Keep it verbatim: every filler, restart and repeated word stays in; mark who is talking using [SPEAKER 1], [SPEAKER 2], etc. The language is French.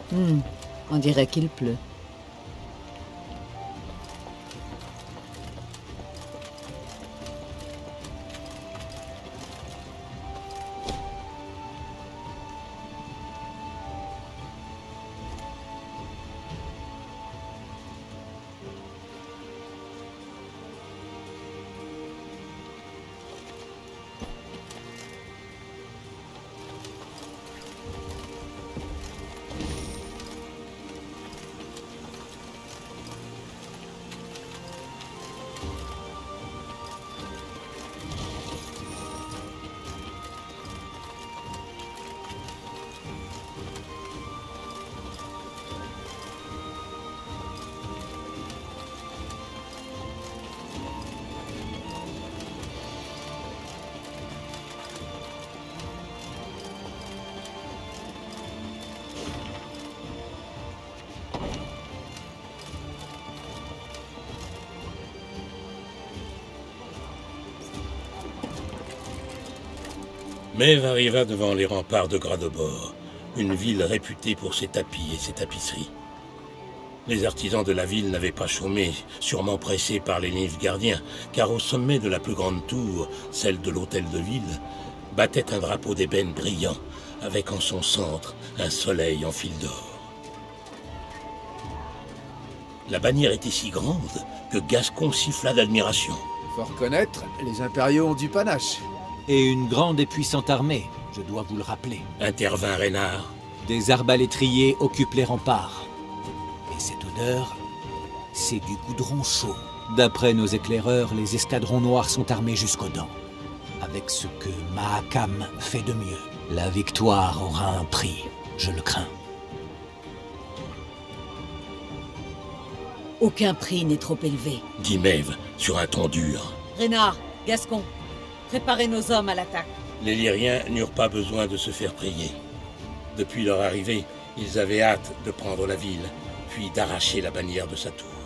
[SPEAKER 1] Hmm, on dirait qu'il pleut.
[SPEAKER 2] Maeve arriva devant les remparts de Gradobor, une ville réputée pour ses tapis et ses tapisseries. Les artisans de la ville n'avaient pas chômé, sûrement pressés par les Nilfgaardiens, car au sommet de la plus grande tour, celle de l'hôtel de ville, battait un drapeau d'ébène brillant, avec en son centre un soleil en fil d'or. La bannière était si grande que Gascon siffla d'admiration.
[SPEAKER 3] Faut reconnaître, les impériaux ont du panache.
[SPEAKER 4] Et une grande et puissante armée, je dois vous le rappeler.
[SPEAKER 2] Intervint Reynard.
[SPEAKER 4] Des arbalétriers occupent les remparts. Et cette odeur, c'est du goudron chaud. D'après nos éclaireurs, les escadrons noirs sont armés jusqu'aux dents. Avec ce que Mahakam fait de mieux. La victoire aura un prix, je le crains.
[SPEAKER 1] Aucun prix n'est trop élevé.
[SPEAKER 2] Dit Maeve, sur un ton dur.
[SPEAKER 1] Reynard, Gascon, préparez nos hommes à l'attaque.
[SPEAKER 2] Les Lyriens n'eurent pas besoin de se faire prier. Depuis leur arrivée, ils avaient hâte de prendre la ville, puis d'arracher la bannière de sa tour.